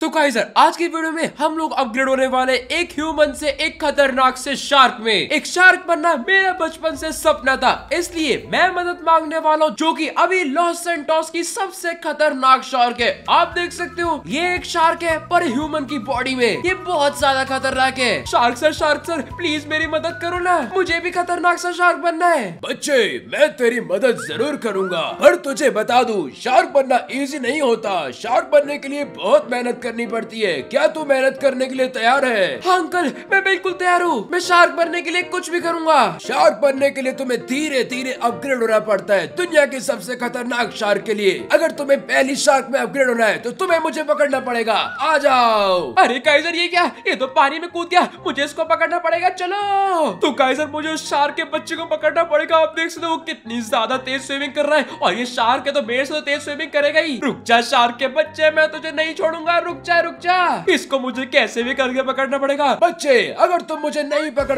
तो गाइस आज की वीडियो में हम लोग अपग्रेड होने वाले एक ह्यूमन से एक खतरनाक से शार्क में। एक शार्क बनना मेरा बचपन से सपना था, इसलिए मैं मदद मांगने वाला हूँ जो कि अभी लॉस सेंटोस की सबसे खतरनाक शार्क है। आप देख सकते हो ये एक शार्क है पर ह्यूमन की बॉडी में। ये बहुत ज्यादा खतरनाक है। शार्क सर प्लीज मेरी मदद करो ना, मुझे भी खतरनाक सा शार्क बनना है। बच्चे मैं तेरी मदद जरूर करूंगा, पर तुझे बता दूं शार्क बनना इजी नहीं होता। शार्क बनने के लिए बहुत मेहनत करनी पड़ती है। क्या तू मेहनत करने के लिए तैयार है? हाँ अंकल, मैं बिल्कुल तैयार हूँ। मैं शार्क बनने के लिए कुछ भी करूँगा। शार्क बनने के लिए तुम्हें धीरे धीरे अपग्रेड होना पड़ता है दुनिया की सबसे खतरनाक शार्क के लिए। अगर तुम्हें पहली शार्क में अपग्रेड होना है तो तुम्हें मुझे पकड़ना पड़ेगा। आ जाओ। अरे काइजर ये क्या, ये तो पानी में कूद गया, मुझे इसको पकड़ना पड़ेगा। चलो तो काइजर मुझे उस शार्क के बच्चे को पकड़ना पड़ेगा। आप देख सकते हो वो कितनी ज्यादा तेज स्विमिंग कर रहा है, और ये शार्क है तो मेरे से तो तेज स्विमिंग करेगा ही। रुक जा शार्क के बच्चे, मैं तुझे नहीं छोड़ूंगा। रुक जा इसको मुझे कैसे भी करके पकड़ना पड़ेगा। बच्चे अगर तुम मुझे नहीं पकड़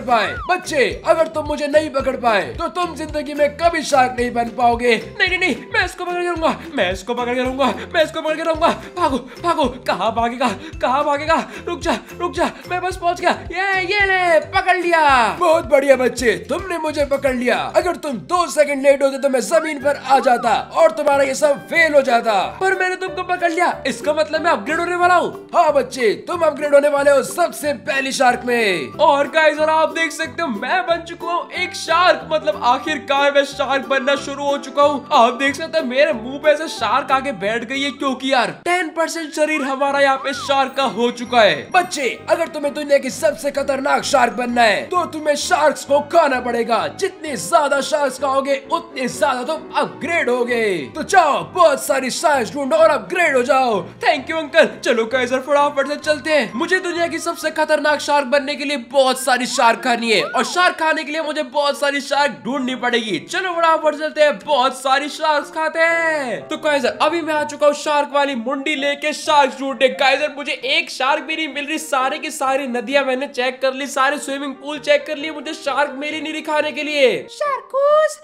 पाए तो तुम जिंदगी में कभी शार्क नहीं बन पाओगे। नहीं, मैं इसको पकड़ के रहूंगा, मैं इसको पकड़ के रहूंगा। भागो, कहाँ भागेगा। रुक जा, मैं बस पहुंच गया। ये ले, पकड़ लिया। बहुत बढ़िया बच्चे, तुमने मुझे पकड़ लिया। अगर तुम 2 सेकंड लेट होते तो मैं जमीन पर आ जाता और तुम्हारा ये सब फेल हो जाता। पर मैंने तुमको पकड़ लिया, इसका मतलब मैं अपग्रेड होने वाला हूँ। हाँ बच्चे, तुम अपग्रेड होने वाले हो सबसे पहली शार्क में। और गाइस आप देख सकते हो मैं बन चुका हूँ एक शार्क। मतलब आखिरकार मैं शार्क बनना शुरू हो चुका हूँ। आप देख सकते हो मेरे मुंह पे से शार्क आके बैठ गई है, क्योंकि यार 10% शरीर हमारा यहाँ पे शार्क का हो चुका है। बच्चे अगर तुम्हें दुनिया की सबसे खतरनाक शार्क बनना है तो तुम्हें शार्क्स को खाना पड़ेगा। जितने ज्यादा शार्क्स खाओगे उतने ज्यादा तुम अपग्रेड होगे। तो जाओ बहुत सारी शार्क्स ढूंढो और अपग्रेड हो जाओ। Thank you uncle. चलो काइजर फटाफट से चलते हैं। मुझे दुनिया की सबसे खतरनाक शार्क बनने के लिए बहुत सारी शार्क खानी है, और शार्क खाने के लिए मुझे बहुत सारी शार्क ढूंढनी पड़ेगी। चलो फटाफट चलते हैं, बहुत सारी शार्क खाते हैं। तो काइजर अभी मैं आ चुका हूँ शार्क वाली मुंडी लेके शार्क ढूंढने। काइजर मुझे एक शार्क भी नहीं मिल रही। सारी की सारी नदियां मैंने चेक कर ली, सारे स्विमिंग पूल चेक कर लिए, मुझे शार्क मिली नहीं दिखाने के लिए। शार्कूस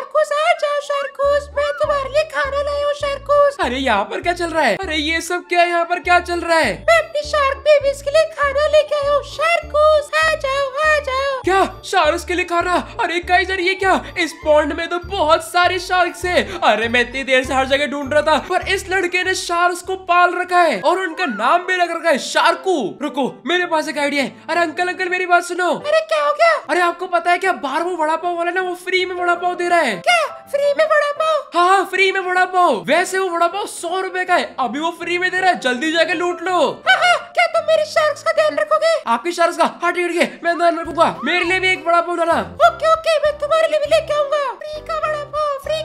आ जाओ शार्कूस, मैं तुम्हारे लिए खाना लाया हूँ शार्कूस। अरे यहाँ पर क्या चल रहा है? अरे ये सब क्या है? यहाँ पर क्या चल रहा है? मैं अपनी शार्क बेबीज के लिए खाना लेके आया हूँ। शार्कूस आ जाओ। क्या शार्क्स के लिए खाना? अरे काइजर ये क्या, इस पॉन्ड में तो बहुत सारे शार्क्स है। अरे मैं इतनी देर से हर जगह ढूंढ रहा था, पर इस लड़के ने शार्क्स को पाल रखा है और उनका नाम भी रख रखा है शार्कू। रुको मेरे पास एक आइडिया है। अरे अंकल मेरी बात सुनो। अरे क्या हो गया? अरे आपको पता है क्या, बाहर वो वड़ा पाव वाला ना वो फ्री में वड़ा पाव दे रहा है। क्या फ्री में वड़ा पाव? हाँ फ्री में वड़ा पाव। वैसे वो वड़ा पाव 100 रुपए का है, अभी वो फ्री में दे रहा है, जल्दी जाके लूट लो। हाँ, क्या तुम मेरी शार्क्स का ध्यान रखोगे? आपकी शार्क्स का? हाँ ठीक है मैं ध्यान रखूंगा। मेरे लिए भी एक वड़ा पाव डाला। ओके मैं तुम्हारे लिए भी लेके आऊंगा। फ्री का वड़ा पाव।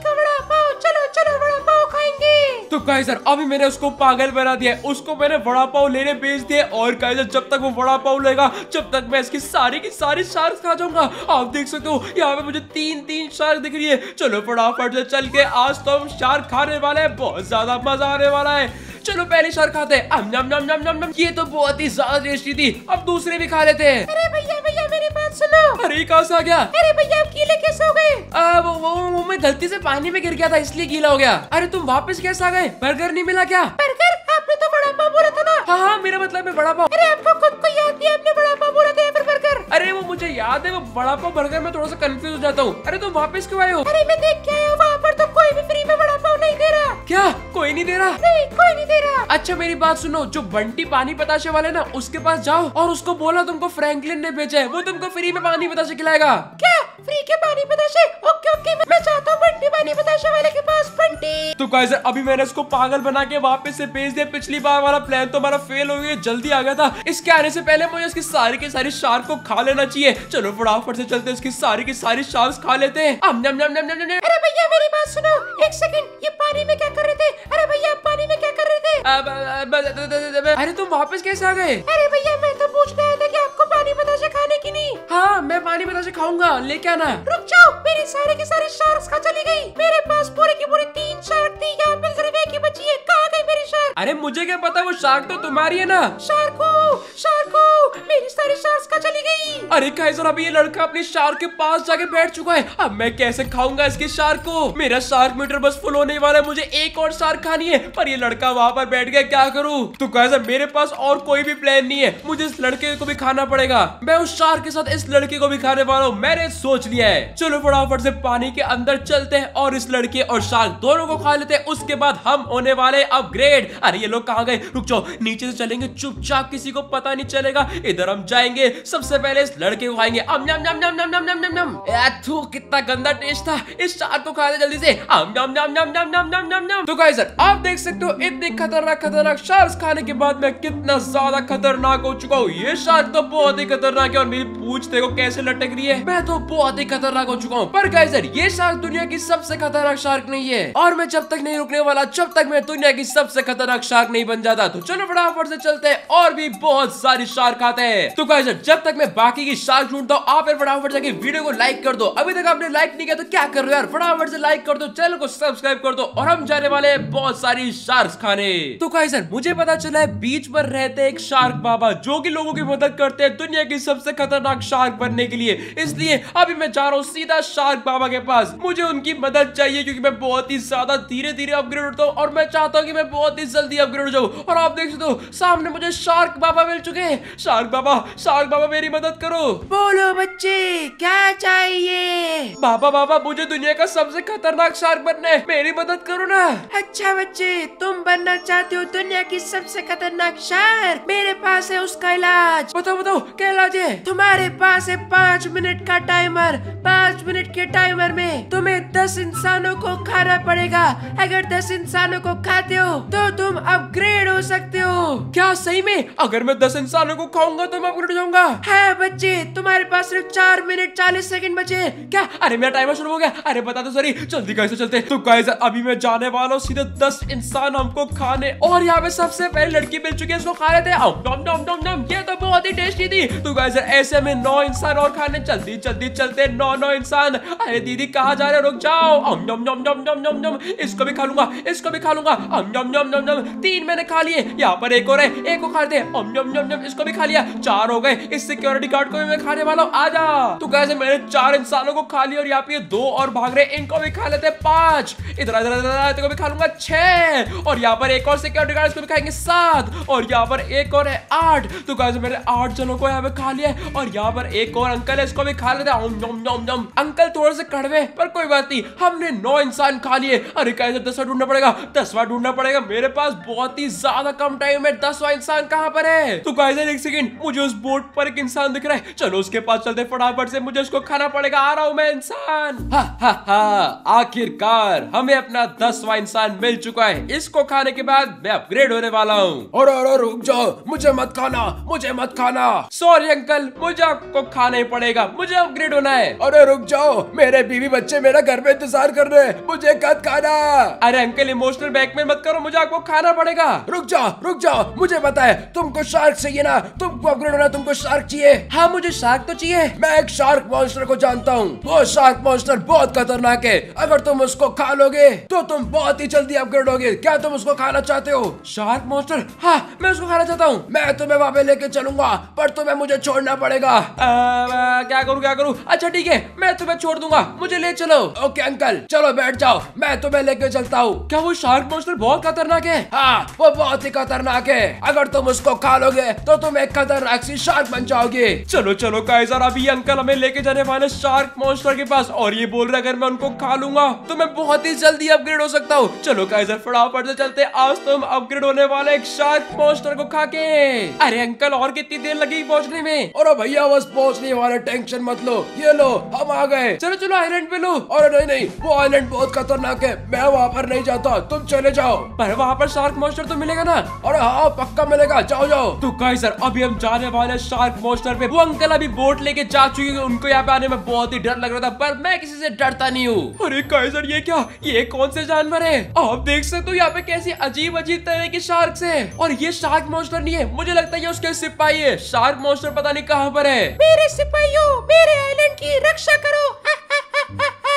चलो वड़ा पाव खाएंगे। तो काइजर अभी मैंने उसको पागल बना दिया, उसको मैंने वड़ा पाव लेने भेज दिया। और काइजर जब तक वो वड़ा पाव लेगा जब तक मैं इसकी सारी की सारी शार्क्स खा जाऊंगा। आप देख सकते हो यहाँ पे मुझे 3 शार्क दिख रही है। चलो फटाफट से चल के आज तो हम शार्क खाने वाले हैं, बहुत ज्यादा मजा आने वाला है। चलो पहले शार्क खाते हैं। नम। ये तो बहुत ही ज्यादा टेस्टी थी, अब दूसरे भी खा लेते हैं। अरे भैया मेरी बात सुनो। अरे कहाँ से आ गया? अरे भैया आप गीले कैसे हो गए? वो मैं गलती से पानी में गिर गया था इसलिए गीला हो गया। अरे तुम वापस कैसे आ गए? बर्गर नहीं मिला क्या? बर्गर? आपने तो वड़ा पाव बोला था ना। हाँ मेरा मतलब है वड़ा पाव। अरे आपको खुद को याद नहीं, आपने वड़ा पाव बोला था या फिर बर्गर? अरे वो मुझे याद है, वो वड़ा पाव बर्गर में थोड़ा सा कंफ्यूज हो जाता हूँ। अरे तुम वापस क्यों आए हो? अरे मैं देख के आया हूँ, वहाँ पर तो कोई भी फ्री में वड़ा पाव नहीं दे रहा। क्या कोई नहीं दे रहा? नहीं कोई नहीं दे रहा। अच्छा मेरी बात सुनो, जो बंटी पानी बताशे वाले ना उसके पास जाओ और उसको बोला तुमको फ्रैंकलिन ने भेजा है, वो तुमको फ्री में पानी बताशे खिलाएगा। क्या फ्री के पानी बताशे? ओके मैं चाहता हूँ बंटी पानी बताशे वाले के पास। बंटी तो गाइस अभी मैंने इसको पागल बना के वापस से भेज दिया। पिछली बार वाला प्लान तो हमारा फेल हो गया, जल्दी आ गया था। इसके आने से पहले मुझे इसकी सारी की सारी शार्क को खा लेना चाहिए। चलो फटाफट से चलते इसकी सारी की सारी शार्क्स खा लेते हैं। अरे भैया मेरी बात सुनो, एक सेकंड, ये पानी में क्या कर रहे थे? अरे भैया आप पानी में क्या कर रहे थे? अरे तुम वापस कैसे आ गए? अरे भैया मैं तो पूछने आया था कि आपको पानी बताशे खाने की नहीं। हाँ मैं पानी बताशे खाऊंगा, लेके आना। रुक जाओ, मेरी सारी की सारी शार्क्स कहाँ चली गई? मेरे पास पूरी की पूरी 3 शार्क थी, यहाँ पे सिर्फ एक ही बची है। कहाँ गई मेरी शार्क? अरे मुझे क्या पता, वो शार्क तो तुम्हारी है ना। शार्को मेरी सारी मेरी शार्क्स कहाँ चली गई? अरे काइजर अभी ये लड़का अपनी शार्क के पास जाके बैठ चुका है। अब मैं कैसे खाऊंगा इसकी शार्क को? मेरा शार्क मीटर बस फुल होने वाला है, मुझे एक और शार्क खानी है, पर ये लड़का वहां पर बैठ गया, क्या करूं? तो काइजर मेरे पास और कोई भी प्लान नहीं है, मुझे इस लड़के को भी खाना पड़ेगा। मैं उस शार्क के साथ इस लड़के को भी खाने वाला हूँ, मैंने सोच लिया है। चलो फटाफट से पानी के अंदर चलते हैं और इस लड़के और शार्क दोनों को खा लेते हैं, उसके बाद हम होने वाले अपग्रेड। अरे ये लोग कहाँ गए? रुक जाओ, नीचे से चलेंगे चुपचाप, किसी को पता नहीं चलेगा। इधर हम जाएंगे, सबसे पहले इस लड़के को खाएंगे। अम नम नम नम नम नम नम नम। थू कितना गंदा टेस्ट था, इस शार्क को खा ले जल्दी से। अम नम नम नम नम नम नम नम नम। तो गाइस आप देख सकते हो इतनी खतरनाक शार्क खाने के बाद मैं कितना ज्यादा खतरनाक हो चुका हूँ। ये शार्क तो बहुत ही खतरनाक है और मेरी पूंछ देखो कैसे लटक रही है, मैं तो बहुत ही खतरनाक हो चुका हूँ। पर गाइस ये शार्क दुनिया की सबसे खतरनाक शार्क नहीं है और मैं जब तक नहीं रुकने वाला जब तक मैं दुनिया की सबसे खतरनाक शार्क नहीं बन जाता। तो चलो फटाफट से चलते हैं और भी बहुत सारी शार्क आते हैं। तो गाइस जब तक मैं बाकी की शार्क ढूंढता हूँ आप फटाफट जाके वीडियो को लाइक कर दो। अभी तक आपने लाइक नहीं किया तो क्या कर रहे हो यार, फटाफट से लाइक कर दो, चैनल को सब्सक्राइब कर दो और हम जाने वाले हैं बहुत सारी शार्क खाने। तो गाइस मुझे पता चला है बीच पर रहते एक शार्क बाबा जो कि लोगों की मदद करते हैं दुनिया की सबसे खतरनाक शार्क बनने के लिए, इसलिए अभी मैं जा रहा हूँ सीधा शार्क बाबा के पास। मुझे उनकी मदद चाहिए क्योंकि मैं बहुत ही ज्यादा धीरे धीरे अपग्रेड होता हूँ और मैं चाहता हूँ कि मैं बहुत ही जल्दी अपग्रेड हो जाऊँ। और आप देख सकते हो सामने मुझे शार्क बाबा मिल चुके हैं। शार्क बाबा मेरी मदद करो। बोलो बच्चे क्या चाहिए? बाबा मुझे दुनिया का सबसे खतरनाक शार्क बनना है, मेरी मदद करो ना। अच्छा बच्चे तुम बनना चाहते हो दुनिया की सबसे खतरनाक शार्क? मेरे पास है उसका इलाज। बताओ क्या इलाज है? तुम्हारे पास है 5 मिनट का टाइमर। 5 मिनट के टाइमर में तुम्हें 10 इंसानों को खाना पड़ेगा। अगर 10 इंसानों को खाते हो तो तुम अपग्रेड हो सकते हो। क्या सही में? अगर मैं 10 इंसानों को खाऊंगा तो मैं अपग्रेड हो जाऊंगा? हाँ बच्चे तुम्हारे पास सिर्फ 4 मिनट 40 सेकंड बचे। क्या? अरे मेरा टाइमर शुरू हो गया। अरे बता दो सॉरी, जल्दी कैसे चलते। तो गाइस अभी मैं जाने वाला हूँ सीधे 10 इंसान हमको खाने और यहाँ पे सबसे पहले लड़की मिल चुकी है, इसको खा लेते हैं। ये तो बहुत ही टेस्टी थी। तो गाइस ऐसे में 9 इंसान और खाने, जल्दी चलते 9 इंसान। अरे दीदी कहाँ जा रहे हो, रुक जाओ। इसको भी खा लूंगा। 3 मैंने खा लिए, यहाँ पर एक और है, एक को खा दे। इसको भी खा लिया, 4 हो गए। इस सिक्योरिटी गार्ड को भी मैं खाने वाला हूँ, आजा। तो गाइस मैंने 4 इंसानों को खा लिया और यहाँ पे 2 और भाग रहे, इनको भी खा लेते 5। इधर को भी खा लूंगा 6 और यहाँ पर एक और सिक्योरिटी गार्ड, इसको भी खाएंगे 7 और यहाँ पर एक और है 8। तो गाइस मैंने 8 जनों को यहाँ पे खा लिया और यहाँ पर एक और अंकल है, इसको भी खा लेते। अंकल थोड़े से कड़वे पर कोई बात नहीं, हमने 9 इंसान खा लिए। अरे गाइस 10वां ढूंढना पड़ेगा, मेरे पास बहुत ही ज्यादा कम टाइम है। 10वां इंसान कहाँ पर है? तो गाइस एक सेकंड, मुझे उस बोट पर एक इंसान दिख रहा है, चलो उसके पास चलते फटाफट से, मुझे उसको खाना पड़ेगा। आ रहा हूँ मैं इंसान। आखिरकार हमें अपना 10वां इंसान मिल चुका है, इसको खाने के बाद मैं अपग्रेड होने वाला हूँ। अरे रुक जाओ, मुझे मत खाना। सॉरी अंकल, मुझे आपको खाना ही पड़ेगा, मुझे अपग्रेड होना है। अरे रुक जाओ, मेरे बीवी बच्चे मेरा घर में इंतजार कर रहे हैं, मुझे कद खाना। अरे अंकल इमोशनल ब्लैकमेल मत करो, मुझे आपको खाना पड़ेगा। रुक जाओ, मुझे पता है तुमको शार्क चाहिए ना, तुमको अपग्रेड होना, तुमको शार्क चाहिए। हाँ मुझे शार्क तो चाहिए। मैं एक शार्क मॉन्स्टर को जानता हूँ, वो शार्क मॉन्स्टर बहुत खतरनाक है। अगर तुम उसको खा लोगे तो तुम बहुत ही जल्दी अपग्रेड होगे। क्या तुम उसको खाना चाहते हो? Shark monster? हाँ मैं उसको खाना चाहता हूँ। मैं तुम्हें वहाँ पे लेके चलूंगा पर तुम्हें मुझे छोड़ना पड़ेगा। क्या करूँ? अच्छा ठीक है, मैं तुम्हें छोड़ दूंगा, मुझे ले चलो। ओके अंकल, चलो बैठ जाओ, मैं तुम्हें लेके चलता हूँ। क्या वो शार्क मॉन्स्टर बहुत खतरनाक है? हाँ वो बहुत ही खतरनाक है, अगर तुम उसको खा लोगे तो तुम एक खतरनाक सी शार्क बन जाओगे। चलो गाइस, अभी अंकल हमें लेके जाने वाले शार्क मॉन्स्टर के पास और ये बोल रहे अगर मैं उनको खा लूंगा तो मैं बहुत ही जल्दी अपग्रेड हो सकता हूँ। चलो गाइस फटाफट से चलते, आज तो हम अपग्रेड होने वाले एक शार्क मॉन्स्टर को खा के। अरे अंकल और कितनी देर लगेगी पहुंचने में? अरे भैया बस पहुंचने वाले, टेंशन मत लो, ये लो हम आ गए। चलो आइलैंड पे लो। अरे नहीं, वो आइलैंड बहुत खतरनाक है, मैं वहाँ पर नहीं जाता, तुम चले जाओ। पर वहाँ पर शार्क मॉन्स्टर तो मिलेगा ना? अरे हाँ पक्का मिलेगा, जाओ। तो गाइस अभी हम जाने वाले शार्क मॉन्स्टर पे। वो अंकल अभी बोट लेके जा चुके हैं, उनको यहाँ पे आने में बहुत ही डर लग रहा था पर मैं किसी से डरता नहीं हूँ। अरे गाइस ये क्या, ये कौन से जानवर है? आप देख सकते हो यहाँ पे कैसी अजीब तरह की शार्क्स है और ये शार्क मॉन्स्टर नहीं है, मुझे लगता है ये उसके सिपाही है। शार्क मॉन्स्टर पता नहीं कहाँ पर है। मेरे सिपाहियों, मेरे आइलैंड की रक्षा करो।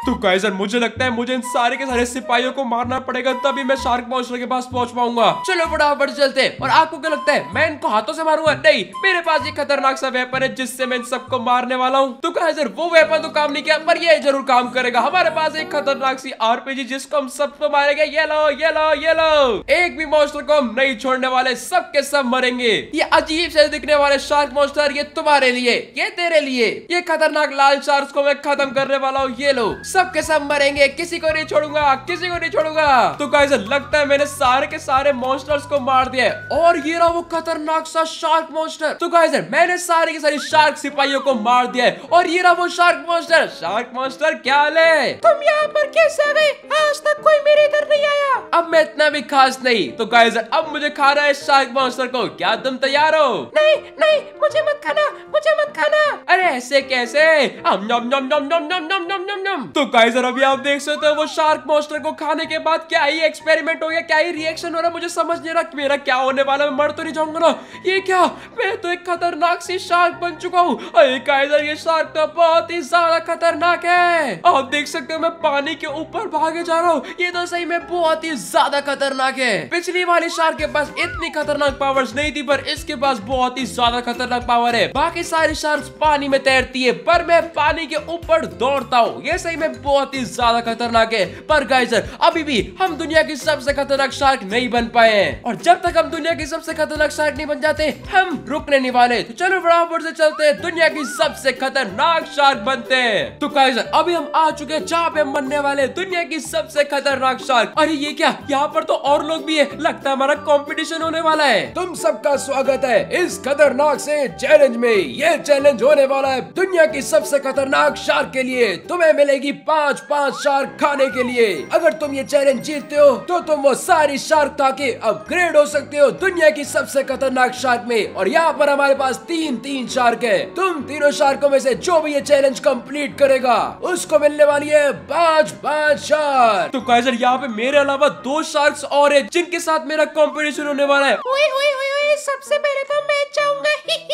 तो गाइस मुझे लगता है मुझे इन सारे के सारे सिपाहियों को मारना पड़ेगा, तभी मैं शार्क मॉन्स्टर के पास पहुंच पाऊंगा। चलो फटाफट चलते हैं। और आपको क्या लगता है मैं इनको हाथों से मारूंगा? नहीं, मेरे पास एक खतरनाक सा वेपन है जिससे मैं इन सबको मारने वाला हूँ। तो गाइस वो वेपन तो काम नहीं किया, पर ये जरूर काम करेगा। हमारे पास एक खतरनाक सी आरपीजी जिसको हम सबको मारेंगे। ये लो ये लो ये लो, एक भी मॉन्स्टर को हम नहीं छोड़ने वाले, सब के सब मरेंगे। ये अजीब से दिखने वाले शार्क मॉन्स्टर ये तुम्हारे लिए, ये तेरे लिए, ये खतरनाक लाल शार्क को मैं खत्म करने वाला हूँ। ये लो, सब के सब मरेंगे, किसी को नहीं छोड़ूंगा, किसी को नहीं छोड़ूंगा। तो गाइस लगता है मैंने सारे के सारे मॉन्स्टर्स को मार दिया है। और ये रहा वो खतरनाक सा शार्क मॉन्स्टर। तो गाइस मैंने सारे के सारे शार्क सिपाहियों को मार दिया है। और ये रहा वो शार्क मॉन्स्टर। शार्क मॉन्स्टर क्या हाल है? तुम यहाँ पर कैसे आ गए? आज तक कोई मेरे इधर नहीं आया। अब मैं इतना भी खास नहीं। तो गाइस अब मुझे खाना है शार्क मॉन्स्टर को। क्या तुम तैयार हो? नहीं नहीं, मुझे मत खाना, मुझे मत खाना। अरे ऐसे कैसे? नम नम नम नम नम नम नम नम नम नम। तो गाइस अभी आप देख सकते हो वो शार्क मॉन्स्टर को खाने के बाद क्या ही एक्सपेरिमेंट हो गया, क्या ही रिएक्शन हो रहा है, मुझे समझ नहीं रहा मेरा क्या होने वाला। मैं मर तो नहीं जाऊंगा ना? ये क्या, मैं तो एक खतरनाक सी शार्क बन चुका हूँ। अरे गाइस ये शार्क तो बहुत ही ज्यादा खतरनाक है। आप देख सकते हो मैं पानी के ऊपर भागे जा रहा हूँ। ये तो सही में बहुत ही ज्यादा खतरनाक है। पिछली वाली शार्क के पास इतनी खतरनाक पावर्स नहीं थी, पर इसके पास बहुत ही ज्यादा खतरनाक पावर है। बाकी सारी शार्क्स पानी में तैरती है, पर मैं पानी के ऊपर दौड़ता हूँ। ये सही में बहुत ही ज्यादा खतरनाक है। पर गाइस अभी भी हम दुनिया की सबसे खतरनाक शार्क नहीं बन पाए हैं। और जब तक हम दुनिया की सबसे खतरनाक शार्क नहीं बन जाते हम रुकने नहीं वाले। तो चलो बराबर से चलते हैं, दुनिया की सबसे खतरनाक शार्क बनते हैं। तो गाइस अभी हम आ चुके हैं जहाँ पे हम बनने वाले दुनिया की सबसे खतरनाक शार्क। अरे ये क्या, यहाँ पर तो और लोग भी है। लगता है हमारा कंपटीशन होने वाला है। तुम सबका स्वागत है इस खतरनाक से चैलेंज में। ये चैलेंज होने वाला है दुनिया की सबसे खतरनाक शार्क के लिए। तुम्हें मिलेगी 5-5 शार्क खाने के लिए। अगर तुम ये चैलेंज जीतते हो तो तुम वो सारी शार्क खा के अपग्रेड हो सकते हो दुनिया की सबसे खतरनाक शार्क में। और यहाँ पर हमारे पास 3-3 शार्क है। तुम तीनों शार्कों में से जो भी ये चैलेंज कंप्लीट करेगा उसको मिलने वाली है 5-5 शार्क। तो गाइस यहाँ पे मेरे अलावा 2 शार्क्स और है जिनके साथ मेरा कंपटीशन होने वाला है। ओए ओए ओए ओए, सबसे पहले तो मैं चाहूंगा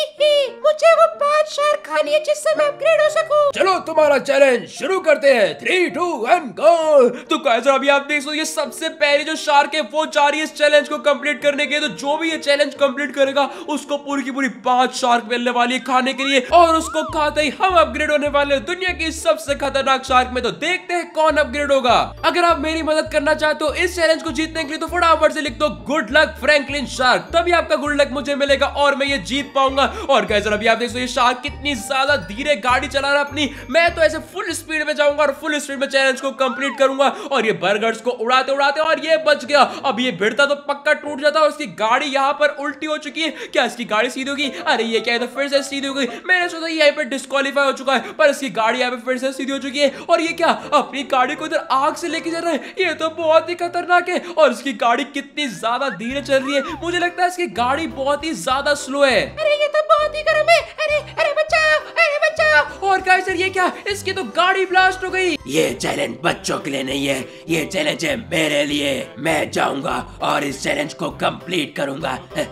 मुझे वो 5 शार्क खानी है जिससे मैं अपग्रेड हो सकूं। चलो तुम्हारा चैलेंज शुरू करते हैं। 3, 2, 1 गो। तो गाइस अभी आप देख सकते हो ये सबसे पहले जो शार्क है वो जा रही है इस चैलेंज को कंप्लीट करने के लिए। तो जो भी ये चैलेंज कंप्लीट करेगा उसको पूरी की पूरी 5 शार्क मिलने वाली है खाने के लिए। और उसको खाते ही हम अपग्रेड होने वाले हैं दुनिया की सबसे खतरनाक शार्क में। तो देखते हैं कौन अपग्रेड होगा। अगर आप मेरी मदद करना चाहते हो इस चैलेंज को जीतने के लिए तो फटाफट से लिख दो गुड लक फ्रैंकलिन शार्क, तभी आपका गुड लक मुझे मिलेगा और मैं ये जीत पाऊंगा। और गाइस अभी आप देख सकते हो ये शार्क कितनी ज्यादा धीरे गाड़ी चला रहा है अपनी। मैं तो ऐसे फुल स्पीड में जाऊंगा और फुल स्पीड में चैलेंज को कंप्लीट करूंगा। और ये बर्गर्स को उड़ाते उड़ाते, और ये बच गया। अब ये भिड़ता तो पक्का टूट जाता। और इसकी गाड़ी यहाँ पर उल्टी हो चुकी है। क्या इसकी गाड़ी सीधी होगी? अरे ये क्या है, तो फिर से सीधी हो गई। मैंने सोचा यहाँ पे डिस्क्वालीफाई हो चुका है, पर इसकी गाड़ी यहाँ पे फिर से सीधी हो चुकी है। और ये क्या, अपनी गाड़ी को इधर आग से लेके जा रहा है। ये तो बहुत ही खतरनाक है। और इसकी गाड़ी कितनी ज्यादा धीरे चल रही है, मुझे लगता है इसकी गाड़ी बहुत ही ज्यादा स्लो है। अरे ये तो बहुत ही गर्म है। अरे अरे बचाओ, अरे बचाओ। और गाइस ये क्या, इसकी तो गाड़ी ब्लास्ट हो गई। ये चैलेंज बच्चों के लिए नहीं है, ये चैलेंज है मेरे लिए। मैं जाऊंगा और इस चैलेंज को कंप्लीट करूंगा।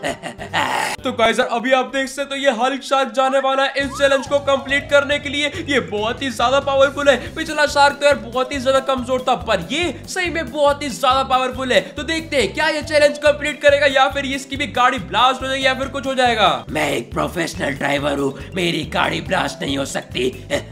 तो गाइस अभी आप देख सकते हो ये हल्क शार्क जाने वाला है इस चैलेंज को कंप्लीट करने के लिए। ये बहुत ही ज्यादा पावरफुल है। पिछला शार्क तो यार बहुत ही ज्यादा कमजोर था, पर ये सही में बहुत ही ज्यादा पावरफुल है। तो देखते हैं क्या ये चैलेंज कंप्लीट करेगा या फिर इसकी भी गाड़ी ब्लास्ट हो जाएगी या फिर कुछ हो जाएगा। मैं एक प्रोफेशनल ड्राइवर हूँ, मेरी गाड़ी ब्लास्ट नहीं हो सकती।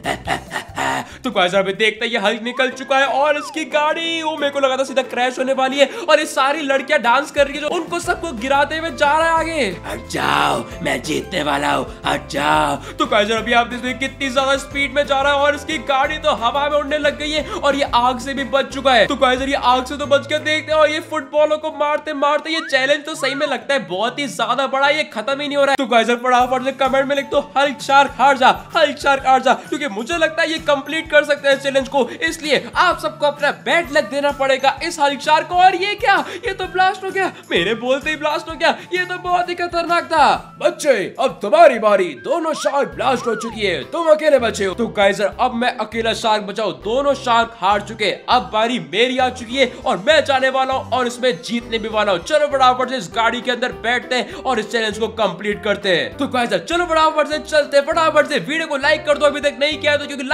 तो गाइस अभी देखते हैं ये हल्क निकल चुका है और इसकी गाड़ी, वो मेरे को लगा था सीधा क्रैश होने वाली है। और ये सारी लड़कियां डांस कर रही है जो उनको सबको गिराते हुए जा रहा है आगे। हट जाओ, मैं जीतने वाला हूँ, हट जाओ। तो गाइस अभी आप देखते हैं कितनी ज्यादा स्पीड में जा रहा है और इसकी गाड़ी तो हवा में उड़ने लग गई है। और ये आग से भी बच चुका है। तो गाइस ये आग से तो बच के देखते हैं। और ये फुटबॉलों को मारते मारते ये चैलेंज तो सही में लगता है बहुत ही ज्यादा बड़ा, ये खत्म ही नहीं हो रहा है। तो गाइस फटाफट से कमेंट में लिख दो हल्क शार्क हार जा, हल्क शार्क हार जा, क्योंकि मुझे लगता है ये कंप्लीट कर सकते हैं चैलेंज को। इसलिए आप सबको अपना बैड लक देना पड़ेगा इस हल्क शार्क को। और ये क्या, ये तो ब्लास्ट हो गया, मेरे बोलते ही ब्लास्ट हो गया। ये तो बहुत ही खतरनाक था। बच्चे अब तुम्हारी बारी। दोनों शार्क ब्लास्ट हो चुकी है, तुम अकेले बचे हो। तो गाइस अब मैं अकेला शार्क बचाऊं, दोनों शार्क हार चुके। अब बारी मेरी आ चुकी है और मैं जाने वाला हूं और इसमें जीतने भी वाला हूं। चलो फटाफट से इस गाड़ी के अंदर बैठते हैं और इस चैलेंज को कंप्लीट करते हैं। तो गाइस चलो फटाफट से चलते हैं। फटाफट से वीडियो को लाइक कर दो अभी तक नहीं किया तो, क्योंकि लाइक करने से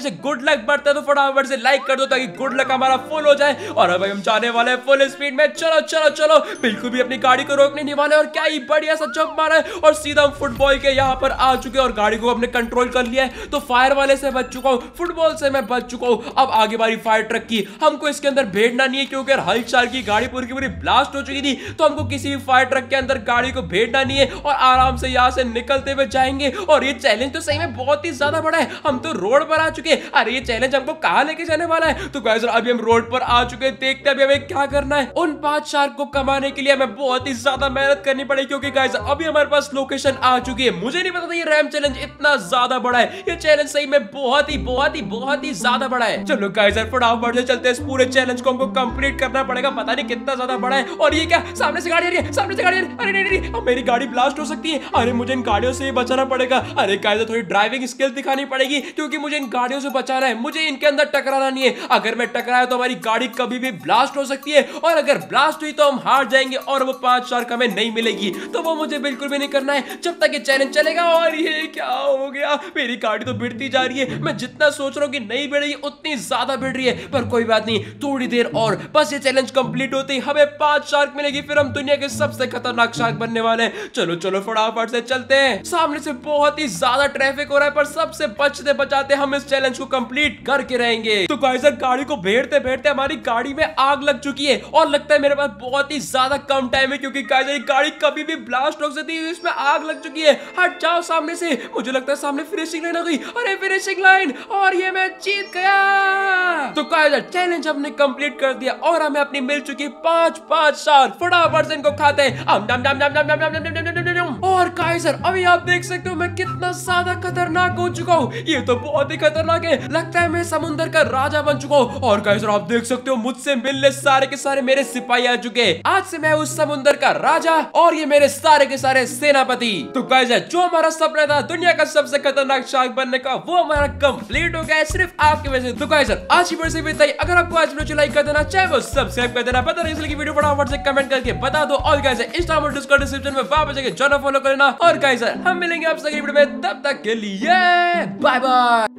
नीचे गुड लक बढ़ता है तो फटाफट से लाइक कर दो ताकि गुड लक हमारा फुल हो जाए। और अब हम जाने वाले हैं फुल स्पीड में। चलो चलो चलो, बिल्कुल भी अपनी गाड़ी को रोकने नहीं वाले। और क्या ही बढ़िया सा जंप मारा है और सीधा हम फुटबॉल के यहाँ पर आ चुके हैं और गाड़ी को अपने कंट्रोल कर लिया है। तो फायर वाले से बच चुका हूँ, फुटबॉल से मैं बच चुका हूँ। अब आगे बारी फायर ट्रक की। हमको इसके अंदर भेजना नहीं है क्योंकि हलचल की गाड़ी पूरी की पूरी ब्लास्ट हो चुकी थी, तो हमको किसी भी फायर ट्रक के अंदर गाड़ी को भेजना नहीं है और आराम से यहाँ से निकलते हुए जाएंगे। और ये चैलेंज तो सही में बहुत ही ज्यादा बड़ा है, हम तो रोड पर आ चुके हैं। अरे ये चैलेंज हमको कहाँ लेके जाने वाला है? तो गाइस अभी हम रोड पर आ चुके हैं, देखते हैं अभी हमें क्या करना है। उन 5 शार्क को कमाने के लिए हमें बहुत ही ज्यादा मेहनत करनी पड़ेगी क्योंकि गाइस अभी हमारे पास लोकेशन आ चुकी है। मुझे नहीं पता था ये रैम चैलेंज इतना ज्यादा बड़ा है। ये चैलेंज सही में बहुत ही ज्यादा बड़ा है। चलो गाइस फटाफट से चलते हैं, इस पूरे चैलेंज को हमको कंप्लीट करना पड़ेगा। पता नहीं कितना ज्यादा बड़ा है। और ये क्या, सामने से गाड़ी आ रही है, सामने से गाड़ी आ रही है। अरे नहीं, अब मेरी गाड़ी ब्लास्ट हो सकती है। अरे मुझे इन गाड़ियों से बचाना पड़ेगा। अरे गाइस थोड़ी ड्राइविंग स्किल दिखानी पड़ेगी क्योंकि मुझे इन गाड़ियों से बचाना है। मुझे इनके अंदर टकराना नहीं है। अगर मैं टकराया तो हमारी गाड़ी कभी भी ब्लास्ट हो सकती है और अगर ब्लास्ट हुई तो हम हार जाएंगे और वो 5 शार्क हमें नहीं मिलेगी। तो वो मुझे बिल्कुल भी नहीं करना है जब तक ये चैलेंज चलेगा। और ये क्या हो गया, मेरी गाड़ी तो भिड़ती जा रही है। मैं जितना सोच रहा हूँ कि नहीं भिड़ रही उतनी ज्यादा भिड़ रही है, पर कोई बात नहीं, थोड़ी देर और बस ये चैलेंज कंप्लीट होते ही हमें 5 शार्क मिलेगी, फिर हम दुनिया के सबसे खतरनाक शार्क बनने वाले हैं। चलो चलो फटाफट से चलते हैं। सामने से बहुत ही ज्यादा ट्रैफिक हो रहा है पर सबसे बचते बचाते हम इस चैलेंज को कंप्लीट करके रहेंगे। तो गाइस गाड़ी को भेड़ते भेड़ते हमारी गाड़ी में आग लग चुकी है और लगता है मेरे पास बहुत ही ज्यादा कम टाइम है क्योंकि गाइस गाड़ी कभी भी ब्लास्ट हो सकती है। इसमें आग लग चुकी है, हट जाओ सामने से। मुझे लगता है सामने फिनिशिंग लाइन आ गई। अरे फिनिशिंग लाइन, और ये मैं जीत गया। तो गाइस चैलेंज हमने कंप्लीट कर दिया और हमें अपनी मिल चुकी 5 शार्क। फटाफट से इनको खाते हैं। और गाइस अभी आप देख सकते हो मैं कितना ज्यादा खतरनाक हो चुका हूँ। ये तो बहुत ही खतरनाक है, लगता है मैं समुद्र का राजा बन चुका हूँ। और गाइस आप देख सकते हो मुझसे मिलने सारे के सारे मेरे सिपाही आ चुके हैं। आज से मैं उस समुद्र का राजा और ये मेरे सारे के सारे सेनापति। तो गाइस जो हमारा सपना था दुनिया का सबसे खतरनाक शार्क बनने का, वो हमारा कंप्लीट हो गया है सिर्फ आपकी वजह से। तो गाइस आज की वीडियो से बताइए, अगर आपको आज वीडियो लाइक कर देना, चाहे वो सब्सक्राइब कर देना, पता नहीं इसलिए वीडियो फटाफट से कमेंट करके बता दो। और गाइस इंस्टाग्राम और डिस्कॉर्ड डिस्क्रिप्शन में वहां पे जाके जॉइन फॉलो करना। और गाइस हम मिलेंगे आपसे अगली वीडियो में, तब तक के लिए बाय बाय।